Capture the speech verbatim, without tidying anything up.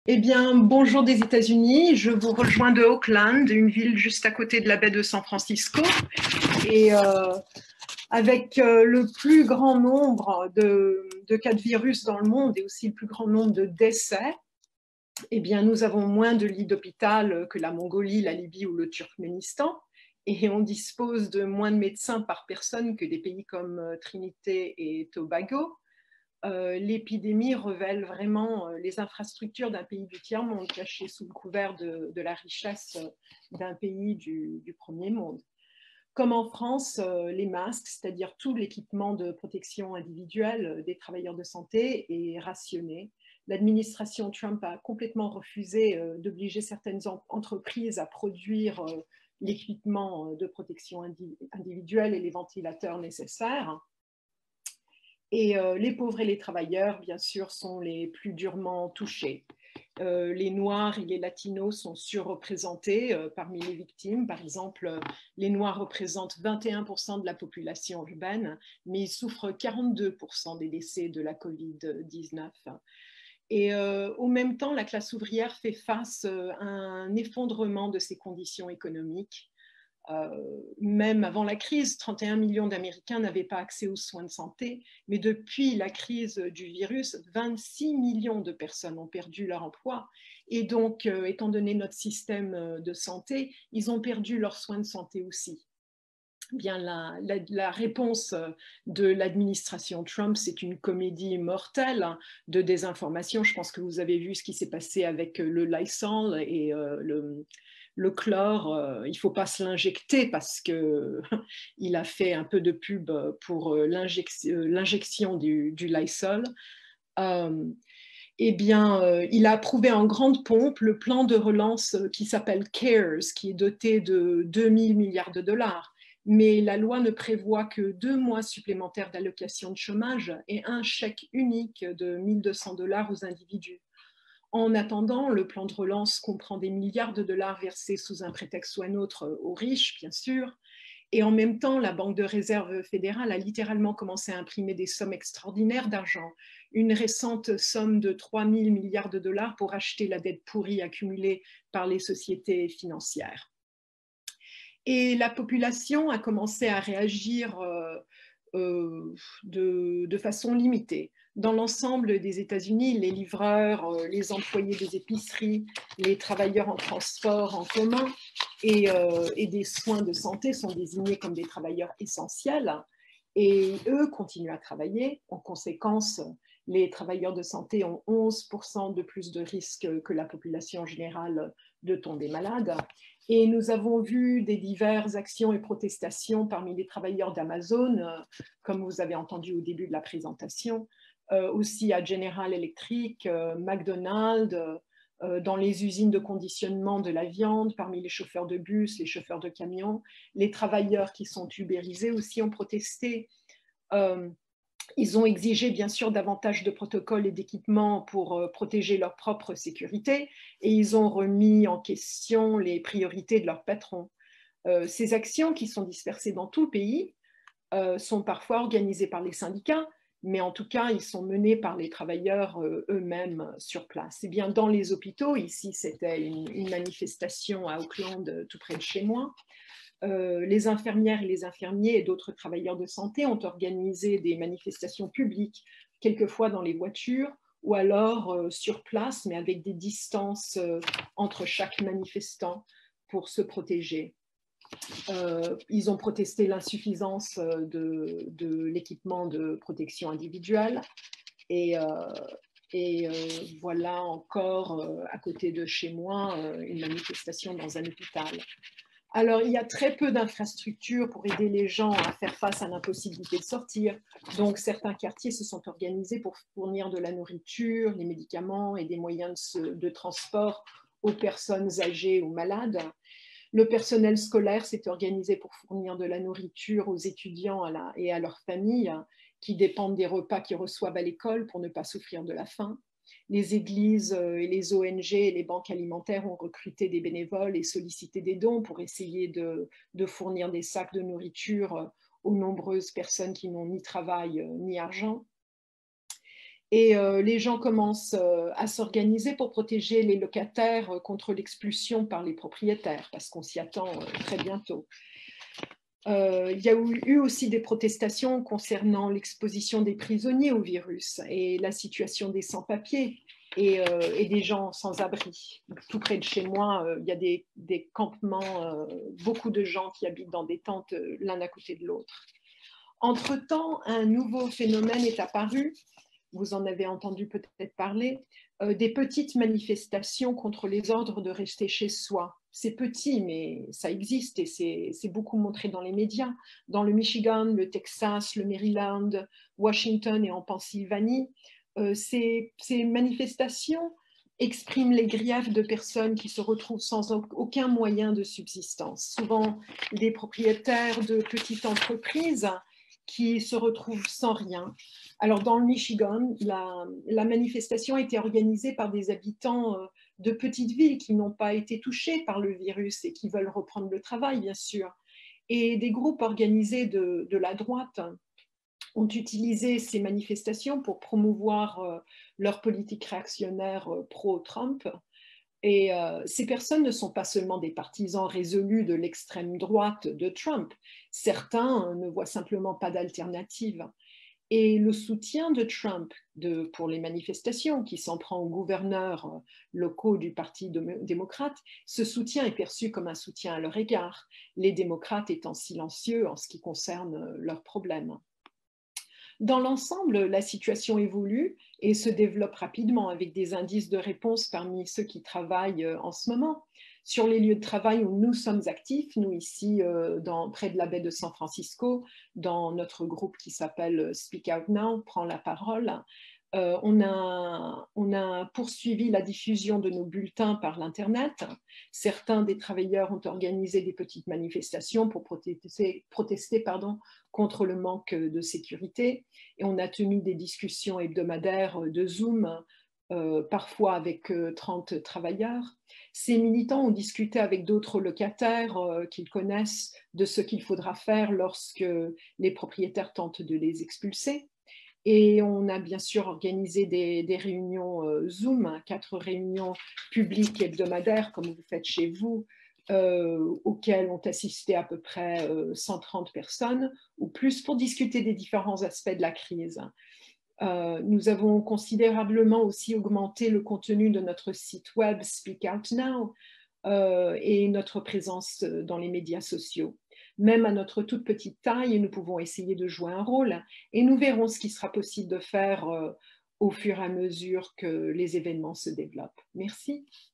Eh bien, bonjour des États-Unis. Je vous rejoins de Oakland, une ville juste à côté de la baie de San Francisco. Et euh, avec euh, le plus grand nombre de, de cas de virus dans le monde et aussi le plus grand nombre de décès, eh bien, nous avons moins de lits d'hôpital que la Mongolie, la Libye ou le Turkménistan. Et on dispose de moins de médecins par personne que des pays comme Trinité et Tobago. Euh, l'épidémie révèle vraiment euh, les infrastructures d'un pays du tiers-monde caché sous le couvert de, de la richesse d'un pays du, du premier monde. Comme en France, euh, les masques, c'est-à-dire tout l'équipement de protection individuelle des travailleurs de santé, est rationné. L'administration Trump a complètement refusé euh, d'obliger certaines entreprises à produire euh, l'équipement de protection individuelle et les ventilateurs nécessaires. Et euh, les pauvres et les travailleurs, bien sûr, sont les plus durement touchés. Euh, les Noirs et les Latinos sont surreprésentés euh, parmi les victimes. Par exemple, euh, les Noirs représentent vingt et un pour cent de la population urbaine, mais ils souffrent quarante-deux pour cent des décès de la covid dix-neuf. Et euh, au même temps, la classe ouvrière fait face euh, à un effondrement de ses conditions économiques. Euh, même avant la crise, trente et un millions d'Américains n'avaient pas accès aux soins de santé, mais depuis la crise du virus, vingt-six millions de personnes ont perdu leur emploi. Et donc, euh, étant donné notre système de santé, ils ont perdu leurs soins de santé aussi. Bien, la, la, la réponse de l'administration Trump, c'est une comédie mortelle de désinformation. Je pense que vous avez vu ce qui s'est passé avec le Lysol et euh, le, le chlore. Euh, il ne faut pas se l'injecter parce qu'il a fait un peu de pub pour l'injection du, du Lysol. Euh, eh bien, euh, il a approuvé en grande pompe le plan de relance qui s'appelle CARES, qui est doté de deux mille milliards de dollars. Mais la loi ne prévoit que deux mois supplémentaires d'allocation de chômage et un chèque unique de mille deux cents dollars aux individus. En attendant, le plan de relance comprend des milliards de dollars versés sous un prétexte ou un autre aux riches, bien sûr. Et en même temps, la Banque de réserve fédérale a littéralement commencé à imprimer des sommes extraordinaires d'argent. Une récente somme de trois mille milliards de dollars pour acheter la dette pourrie accumulée par les sociétés financières. Et la population a commencé à réagir euh, euh, de, de façon limitée. Dans l'ensemble des États-Unis, les livreurs, euh, les employés des épiceries, les travailleurs en transport en commun et, euh, et des soins de santé sont désignés comme des travailleurs essentiels. Et eux continuent à travailler. En conséquence, les travailleurs de santé ont onze pour cent de plus de risques que la population générale de tomber malade. Et nous avons vu des diverses actions et protestations parmi les travailleurs d'Amazon, euh, comme vous avez entendu au début de la présentation, euh, aussi à General Electric, euh, McDonald's, euh, dans les usines de conditionnement de la viande, parmi les chauffeurs de bus, les chauffeurs de camions, les travailleurs qui sont ubérisés aussi ont protesté. Euh, Ils ont exigé bien sûr davantage de protocoles et d'équipements pour euh, protéger leur propre sécurité et ils ont remis en question les priorités de leurs patrons. Euh, ces actions qui sont dispersées dans tout le pays euh, sont parfois organisées par les syndicats, mais en tout cas, ils sont menés par les travailleurs euh, eux-mêmes sur place. Et bien dans les hôpitaux, ici c'était une, une manifestation à Oakland, tout près de chez moi, euh, les infirmières et les infirmiers et d'autres travailleurs de santé ont organisé des manifestations publiques, quelquefois dans les voitures ou alors euh, sur place, mais avec des distances euh, entre chaque manifestant pour se protéger. Euh, ils ont protesté l'insuffisance de, de l'équipement de protection individuelle et, euh, et euh, voilà encore euh, à côté de chez moi euh, une manifestation dans un hôpital. Alors, il y a très peu d'infrastructures pour aider les gens à faire face à l'impossibilité de sortir. Donc, certains quartiers se sont organisés pour fournir de la nourriture, les médicaments et des moyens de, de transport aux personnes âgées ou malades. Le personnel scolaire s'est organisé pour fournir de la nourriture aux étudiants à la, et à leurs familles qui dépendent des repas qu'ils reçoivent à l'école pour ne pas souffrir de la faim. Les églises et les O N G et les banques alimentaires ont recruté des bénévoles et sollicité des dons pour essayer de, de fournir des sacs de nourriture aux nombreuses personnes qui n'ont ni travail ni argent. Et euh, les gens commencent euh, à s'organiser pour protéger les locataires euh, contre l'expulsion par les propriétaires, parce qu'on s'y attend euh, très bientôt. Euh, il y a eu aussi des protestations concernant l'exposition des prisonniers au virus et la situation des sans-papiers et, euh, et des gens sans abri. Tout près de chez moi, euh, il y a des, des campements, euh, beaucoup de gens qui habitent dans des tentes euh, l'un à côté de l'autre. Entre-temps, un nouveau phénomène est apparu, vous en avez entendu peut-être parler, euh, des petites manifestations contre les ordres de rester chez soi. C'est petit, mais ça existe et c'est beaucoup montré dans les médias. Dans le Michigan, le Texas, le Maryland, Washington et en Pennsylvanie, euh, ces, ces manifestations expriment les griefs de personnes qui se retrouvent sans aucun moyen de subsistance. Souvent des propriétaires de petites entreprises qui se retrouvent sans rien. Alors, dans le Michigan, la, la manifestation a été organisée par des habitants euh, de petites villes qui n'ont pas été touchés par le virus et qui veulent reprendre le travail, bien sûr. Et des groupes organisés de, de la droite ont utilisé ces manifestations pour promouvoir euh, leur politique réactionnaire euh, pro-Trump. Et euh, ces personnes ne sont pas seulement des partisans résolus de l'extrême droite de Trump. Certains euh, ne voient simplement pas d'alternative. Et le soutien de Trump de, pour les manifestations, qui s'en prend aux gouverneurs locaux du Parti démocrate, ce soutien est perçu comme un soutien à leur égard, les démocrates étant silencieux en ce qui concerne leurs problèmes. Dans l'ensemble, la situation évolue et se développe rapidement avec des indices de réponse parmi ceux qui travaillent en ce moment. Sur les lieux de travail où nous sommes actifs, nous ici euh, dans, près de la baie de San Francisco, dans notre groupe qui s'appelle Speak Out Now, Prends la parole, euh, on, a, on a poursuivi la diffusion de nos bulletins par l'Internet. Certains des travailleurs ont organisé des petites manifestations pour protester, protester pardon, contre le manque de sécurité. Et on a tenu des discussions hebdomadaires de Zoom, euh, parfois avec euh, trente travailleurs. Ces militants ont discuté avec d'autres locataires euh, qu'ils connaissent de ce qu'il faudra faire lorsque les propriétaires tentent de les expulser. Et on a bien sûr organisé des, des réunions euh, Zoom, quatre réunions publiques hebdomadaires, comme vous faites chez vous, euh, auxquelles ont assisté à peu près euh, cent trente personnes ou plus pour discuter des différents aspects de la crise. Euh, nous avons considérablement aussi augmenté le contenu de notre site web Speak Out Now euh, et notre présence dans les médias sociaux. Même à notre toute petite taille, nous pouvons essayer de jouer un rôle et nous verrons ce qui sera possible de faire euh, au fur et à mesure que les événements se développent. Merci.